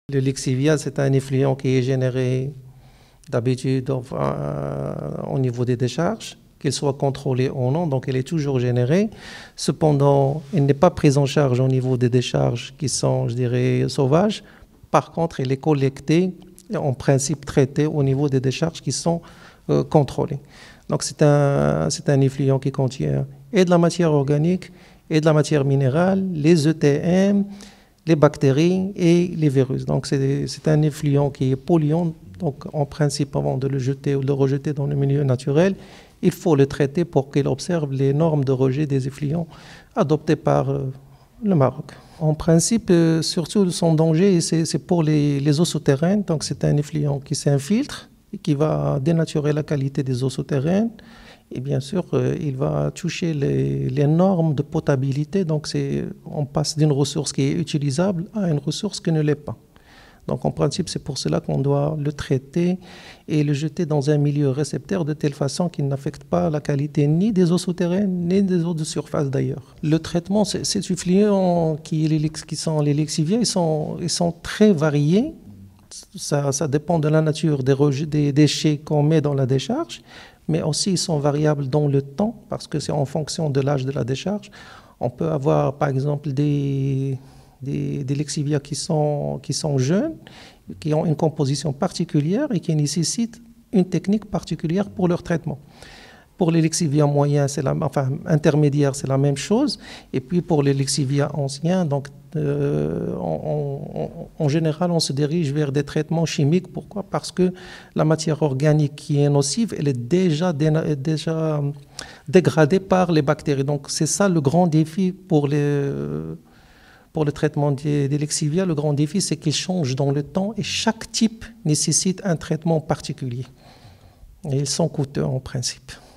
Le lexivia, c'est un effluent qui est généré d'habitude au niveau des décharges, qu'il soit contrôlé ou non, donc il est toujours généré. Cependant, il n'est pas pris en charge au niveau des décharges qui sont, je dirais, sauvages. Par contre, il est collecté et en principe traité au niveau des décharges qui sont contrôlées. Donc c'est un effluent qui contient et de la matière organique et de la matière minérale, les ETM, les bactéries et les virus. Donc c'est un effluent qui est polluant. Donc en principe, avant de le jeter ou de le rejeter dans le milieu naturel, il faut le traiter pour qu'il observe les normes de rejet des effluents adoptées par le Maroc. En principe, surtout son danger, c'est pour les eaux souterraines. Donc c'est un effluent qui s'infiltre et qui va dénaturer la qualité des eaux souterraines. Et bien sûr, il va toucher les normes de potabilité. Donc, on passe d'une ressource qui est utilisable à une ressource qui ne l'est pas. Donc, en principe, c'est pour cela qu'on doit le traiter et le jeter dans un milieu récepteur de telle façon qu'il n'affecte pas la qualité ni des eaux souterraines, ni des eaux de surface d'ailleurs. Le traitement, ces effluents qui sont les lexiviens, ils sont très variés. Ça dépend de la nature des déchets qu'on met dans la décharge. Mais aussi ils sont variables dans le temps parce que c'est en fonction de l'âge de la décharge. On peut avoir par exemple des lexivia qui sont jeunes, qui ont une composition particulière et qui nécessitent une technique particulière pour leur traitement. Pour les lexivia moyens, intermédiaires, c'est la même chose. Et puis pour les lexivia anciens, donc en général, on se dirige vers des traitements chimiques. Pourquoi? Parce que la matière organique qui est nocive, elle est déjà dégradée par les bactéries. Donc c'est ça le grand défi pour le traitement des lexivia. Le grand défi, c'est qu'ils changent dans le temps et chaque type nécessite un traitement particulier. Et ils sont coûteux en principe.